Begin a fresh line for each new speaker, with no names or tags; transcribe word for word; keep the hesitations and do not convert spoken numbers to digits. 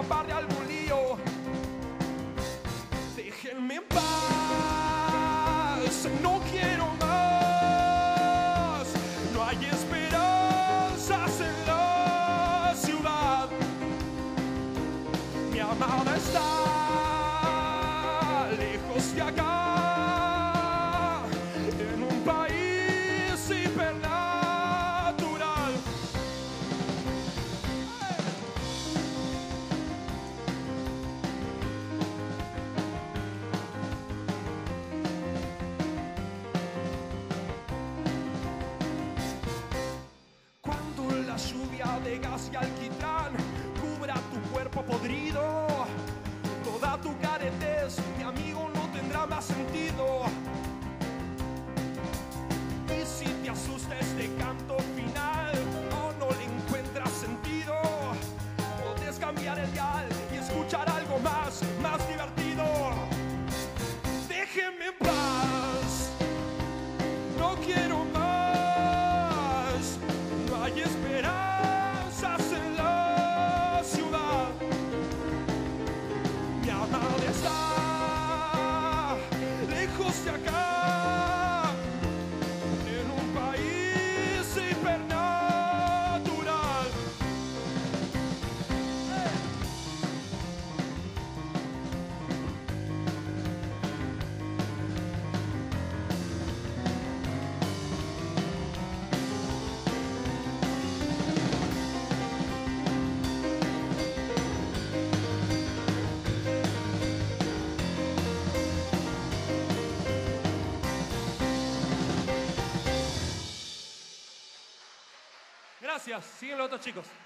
escapar de algún lío. Déjenme en paz, no quiero más. No hay esperanzas en la ciudad. Mi amada está lejos de acá, en un país hipernatural. Cuando la lluvia de gas y alquitrán cubra tu cuerpo podrido, toda tu caretez, mi amigo, no tendrá más sentido. Y si te asusta este canto final o no le encuentras sentido, podés cambiar el dial y escuchar algo más, más divertido. Déjenme en paz, no quiero más. No hay esperanzas en la ciudad. Mi amada está lejos de acá, en un país hipernatural. Gracias, siguen los otros chicos.